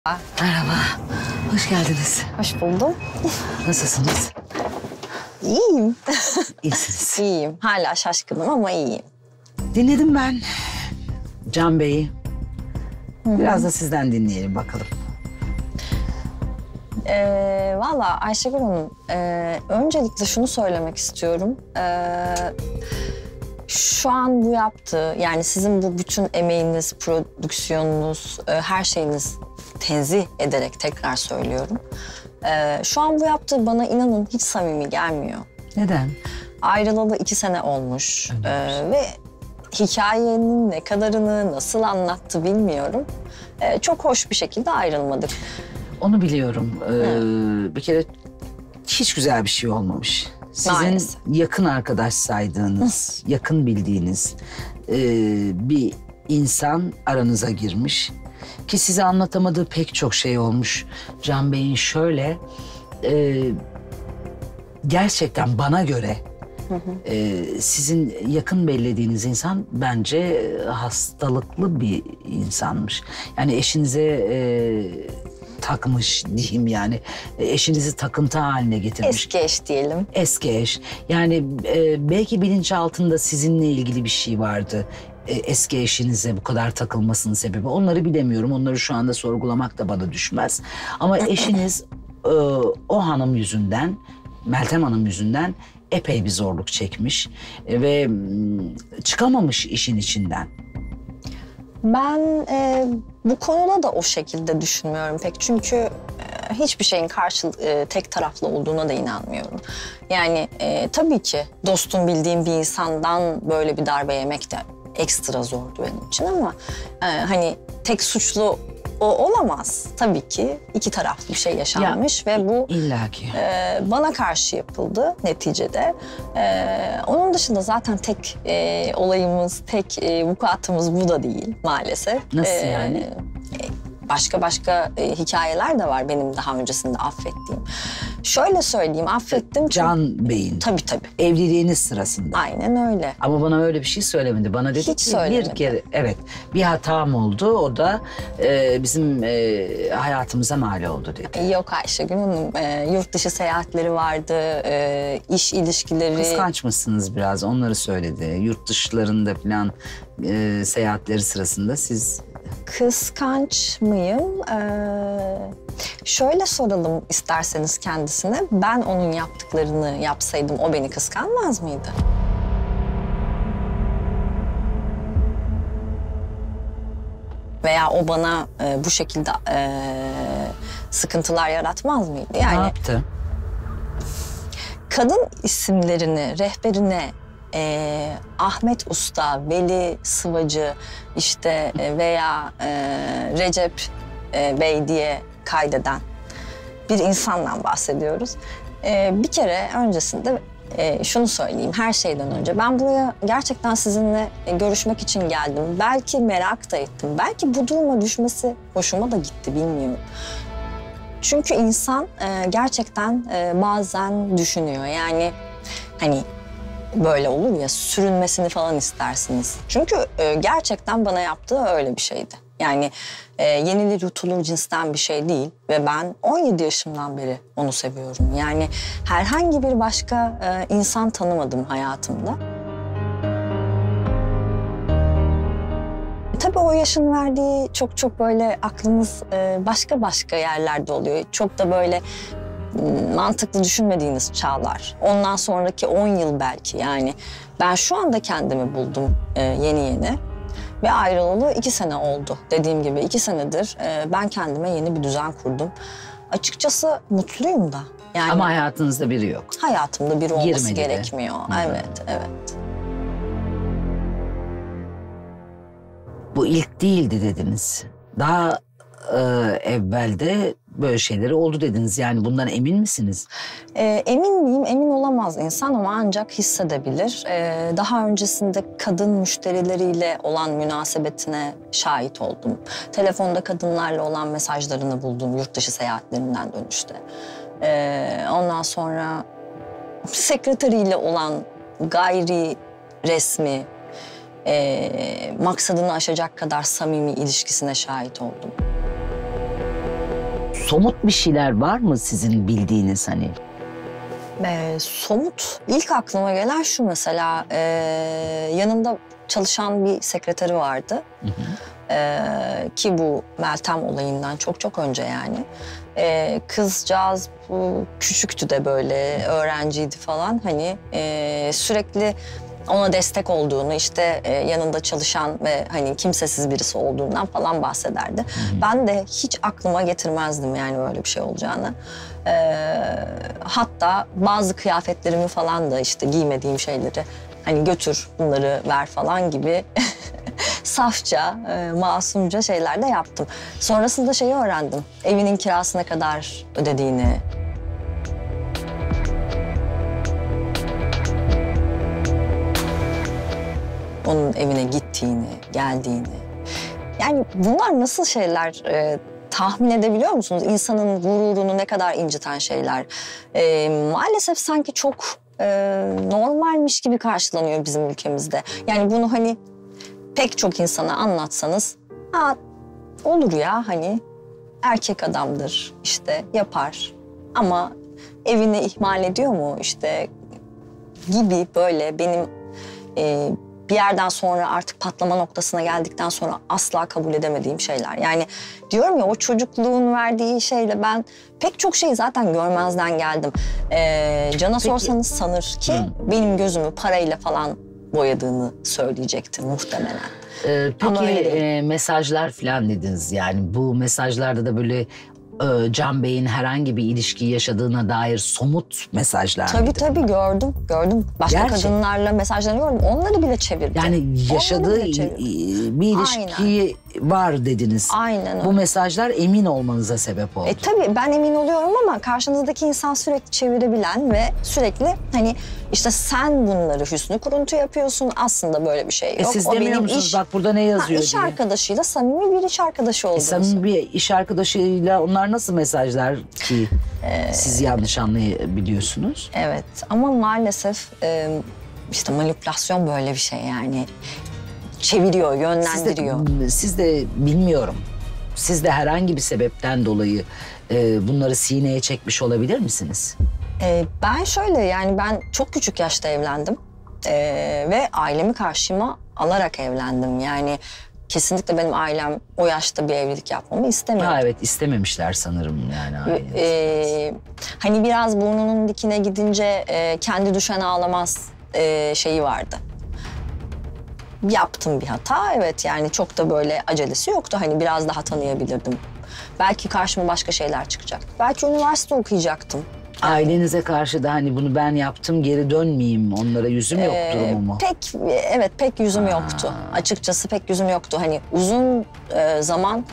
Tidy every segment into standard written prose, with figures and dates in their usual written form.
Merhaba, hoş geldiniz. Hoş buldum. Nasılsınız? İyiyim. İyisiniz. İyiyim. Hala şaşkınım ama iyiyim. Dinledim ben Can Bey'i. Biraz da sizden dinleyelim bakalım. Valla Ayşegül Hanım, öncelikle şunu söylemek istiyorum. Şu an bu yaptığı, yani sizin bu bütün emeğiniz, prodüksiyonunuz, her şeyiniz tenzih ederek tekrar söylüyorum. Şu an bu yaptığı bana inanın hiç samimi gelmiyor. Neden? Ayrılalı 2 sene olmuş ve hikayenin ne kadarını nasıl anlattı bilmiyorum. Çok hoş bir şekilde ayrılmadık. Onu biliyorum. Bir kere hiç güzel bir şey olmamış. Sizin Maalesef. yakın arkadaş saydığınız, yakın bildiğiniz bir insan aranıza girmiş. Ki size anlatamadığı pek çok şey olmuş. Can Bey'in şöyle, gerçekten bana göre sizin yakın bellediğiniz insan bence hastalıklı bir insanmış. Yani eşinize takmış diyeyim yani. Eşinizi takıntı haline getirmiş. Eski eş diyelim. Eski eş. Yani belki bilinçaltında sizinle ilgili bir şey vardı. Eski eşinize bu kadar takılmasının sebebi. Onları bilemiyorum. Onları şu anda sorgulamak da bana düşmez. Ama eşiniz o hanım yüzünden, Meltem Hanım yüzünden epey bir zorluk çekmiş. Ve çıkamamış işin içinden. Ben bu konuda da o şekilde düşünmüyorum pek. Çünkü hiçbir şeyin tek taraflı olduğuna da inanmıyorum. Yani tabii ki dostum bildiğim bir insandan böyle bir darbe yemek de ekstra zordu benim için ama hani tek suçlu o olamaz. Tabii ki iki taraflı bir şey yaşanmış ve bu illaki bana karşı yapıldı neticede. Onun dışında zaten tek olayımız, tek vukuatımız bu da değil maalesef. Nasıl yani? Başka hikayeler de var benim daha öncesinde affettiğim. Şöyle söyleyeyim, affettim. Can Bey'in. Tabii. Evliliğiniz sırasında. Aynen öyle. Ama bana öyle bir şey söylemedi. Bana dedi Hiç ki söylemedi. bir kere evet bir hatam oldu. O da bizim hayatımıza mal oldu dedi. Yok Ayşegül Hanım, yurt dışı seyahatleri vardı, iş ilişkileri. Kıskanç mısınız biraz? Onları söyledi. Yurt dışlarında falan seyahatleri sırasında siz... Kıskanç mıyım? Şöyle soralım isterseniz kendisine. Ben onun yaptıklarını yapsaydım o beni kıskanmaz mıydı? Veya o bana bu şekilde sıkıntılar yaratmaz mıydı? Yani Ne yaptı? kadın isimlerini rehberine Ahmet Usta, Veli Sıvacı işte veya Recep Bey diye kaydeden bir insandan bahsediyoruz. Bir kere öncesinde şunu söyleyeyim her şeyden önce. Ben buraya gerçekten sizinle görüşmek için geldim. Belki merak da ettim. Belki bu duruma düşmesi hoşuma da gitti bilmiyorum. Çünkü insan gerçekten bazen düşünüyor. Yani hani böyle olur ya sürünmesini falan istersiniz. Çünkü gerçekten bana yaptığı öyle bir şeydi. Yani yenilir yutulur cinsten bir şey değil ve ben 17 yaşımdan beri onu seviyorum. Yani herhangi bir başka insan tanımadım hayatımda. Tabii o yaşın verdiği çok böyle aklımız başka yerlerde oluyor. Çok da böyle mantıklı düşünmediğiniz çağlar. Ondan sonraki 10 yıl belki yani. Ben şu anda kendimi buldum yeni ve ayrılalı 2 sene oldu. Dediğim gibi 2 senedir ben kendime yeni bir düzen kurdum. Açıkçası mutluyum da. Yani Ama hayatınızda biri yok. hayatımda biri olması Girmedi de. gerekmiyor. Evet. Bu ilk değildi dediniz. Daha evvelde böyle şeyleri oldu dediniz. Yani bundan emin misiniz? Emin miyim? Emin olamaz insan ama ancak hissedebilir. Daha öncesinde kadın müşterileriyle olan münasebetine şahit oldum. Telefonda kadınlarla olan mesajlarını buldum yurt dışı seyahatlerinden dönüşte. Ondan sonra sekreteriyle olan gayri resmi, maksadını aşacak kadar samimi ilişkisine şahit oldum. somut bir şeyler var mı sizin bildiğiniz hani? Somut ilk aklıma gelen şu mesela yanında çalışan bir sekreteri vardı. Hı hı. Ki bu Meltem olayından çok çok önce yani. Kızcağız bu küçüktü de böyle öğrenciydi falan hani sürekli ona destek olduğunu işte yanında çalışan ve hani kimsesiz birisi olduğundan falan bahsederdi. Ben de hiç aklıma getirmezdim yani böyle bir şey olacağını. Hatta bazı kıyafetlerimi falan da işte giymediğim şeyleri hani götür bunları ver falan gibi safça, masumca şeyler de yaptım. Sonrasında şeyi öğrendim. Evinin kirasına kadar ödediğini. Onun evine gittiğini, geldiğini. Yani bunlar nasıl şeyler tahmin edebiliyor musunuz? İnsanın gururunu ne kadar inciten şeyler. Maalesef sanki çok normalmiş gibi karşılanıyor bizim ülkemizde. Yani bunu hani pek çok insana anlatsanız, ha olur ya hani erkek adamdır işte yapar ama evini ihmal ediyor mu işte gibi böyle benim bir yerden sonra artık patlama noktasına geldikten sonra asla kabul edemediğim şeyler. Yani diyorum ya o çocukluğun verdiği şeyle ben pek çok şeyi zaten görmezden geldim. Can'a sorsanız sanır ki benim gözümü parayla falan boyadığını söyleyecektir muhtemelen. Peki mesajlar falan dediniz yani bu mesajlarda da böyle Can Bey'in herhangi bir ilişki yaşadığına dair somut mesajlar mıydı? Tabii gördüm. Başka Gerçek. kadınlarla mesajlanıyorum. Onları bile çevirdi. Yani yaşadığı bir ilişki var dediniz. Aynen öyle. Bu mesajlar emin olmanıza sebep oldu. Tabii ben emin oluyorum ama karşınızdaki insan sürekli çevirebilen ve sürekli hani işte sen bunları hüsnü kuruntu yapıyorsun. Aslında böyle bir şey yok. Siz demiyor musunuz bak burada ne yazıyor iş diye? arkadaşıyla samimi bir iş arkadaşı olduğunu. Samimi bir iş arkadaşıyla onlar nasıl mesajlar ki siz yanlış anlayabiliyorsunuz? Evet ama maalesef işte manipülasyon böyle bir şey yani. Çeviriyor, yönlendiriyor. Siz de bilmiyorum. Siz de herhangi bir sebepten dolayı bunları sineye çekmiş olabilir misiniz? Ben şöyle yani ben çok küçük yaşta evlendim. Ve ailemi karşıma alarak evlendim. Yani kesinlikle benim ailem o yaşta bir evlilik yapmamı istemiyor. Ha evet istememişler sanırım yani aileniz. Hani biraz burnunun dikine gidince kendi düşen ağlamaz şeyi vardı. Yaptım bir hata evet yani çok da böyle acelesi yoktu. Hani biraz daha tanıyabilirdim. Belki karşıma başka şeyler çıkacak. Belki üniversite okuyacaktım. Ailenize karşı da hani bunu ben yaptım geri dönmeyeyim onlara yüzüm yok durumu mu? Pek yüzüm yoktu. Açıkçası pek yüzüm yoktu. Hani uzun zaman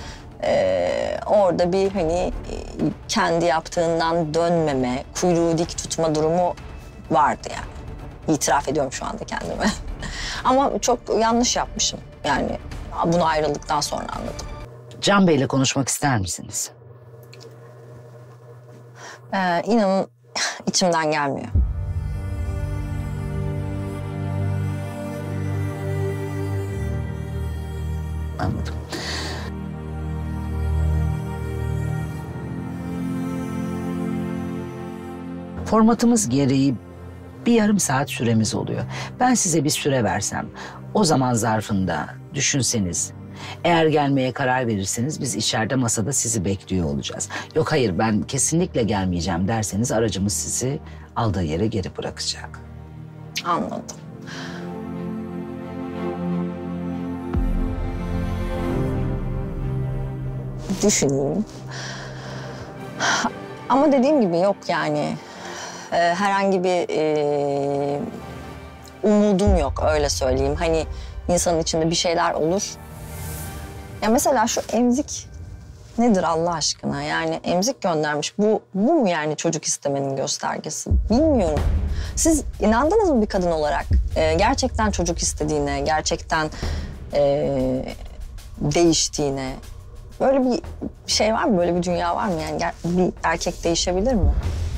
orada bir hani kendi yaptığından dönmeme, kuyruğu dik tutma durumu vardı yani. İtiraf ediyorum şu anda kendime. Ama çok yanlış yapmışım. Yani bunu ayrıldıktan sonra anladım. Can Bey'le konuşmak ister misiniz? İnanın içimden gelmiyor. Anladım. Formatımız gereği bir yarım saat süremiz oluyor. Ben size bir süre versem, o zaman zarfında düşünseniz, eğer gelmeye karar verirseniz biz içeride masada sizi bekliyor olacağız. Yok hayır ben kesinlikle gelmeyeceğim derseniz aracımız sizi aldığı yere geri bırakacak. Anladım. Düşüneyim. Ama dediğim gibi yok yani. Herhangi bir umudum yok öyle söyleyeyim. Hani insanın içinde bir şeyler olur. Ya mesela şu emzik nedir Allah aşkına? Yani emzik göndermiş. Bu mu yani çocuk istemenin göstergesi? Bilmiyorum. Siz inandınız mı bir kadın olarak? Gerçekten çocuk istediğine, gerçekten değiştiğine. Böyle bir şey var mı? Böyle bir dünya var mı? Yani bir erkek değişebilir mi?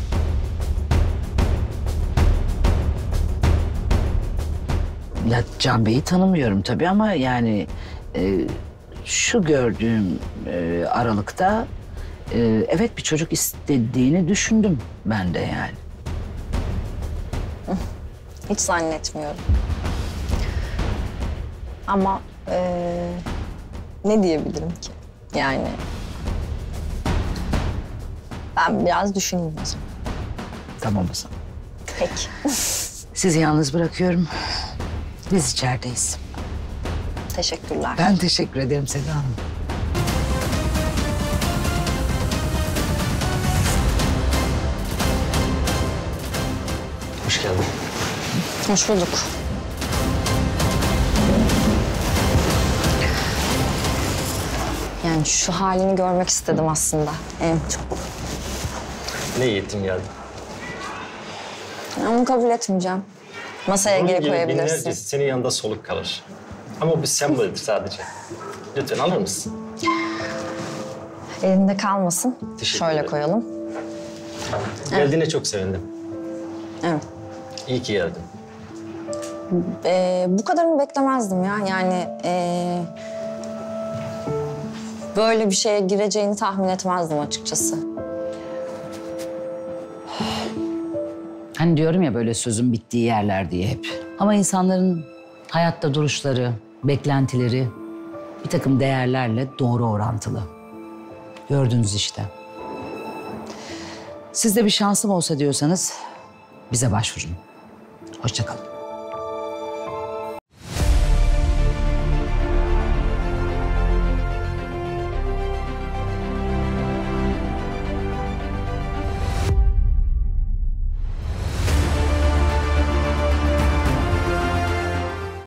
Ya Can Bey'i tanımıyorum tabii ama yani şu gördüğüm aralıkta Evet, bir çocuk istediğini düşündüm ben de yani. Hiç zannetmiyorum. Ama ne diyebilirim ki? Yani ben biraz düşüneyim o zaman. Tamam o zaman. Peki. Sizi yalnız bırakıyorum. Biz içerideyiz. Teşekkürler. Ben teşekkür ederim Seda Hanım. Hoş geldin. Hoş bulduk. Yani şu halini görmek istedim aslında en çok. Ne iyi ettin geldin. Onu kabul etmeyeceğim. Masaya Bunun geri gibi binlerce koyabilirsin. senin yanında soluk kalır. Ama bu bir semboldür sadece. Lütfen alır mısın? Elinde kalmasın. Teşekkür Şöyle ederim. koyalım. Geldiğine çok sevindim. Evet. İyi ki geldin. Bu kadarını beklemezdim ya. Yani böyle bir şeye gireceğini tahmin etmezdim açıkçası. Hani diyorum ya, böyle sözün bittiği yerler diye hep. Ama insanların hayatta duruşları, beklentileri bir takım değerlerle doğru orantılı. Gördünüz işte. Siz de bir şansım olsa diyorsanız bize başvurun. Hoşça kalın.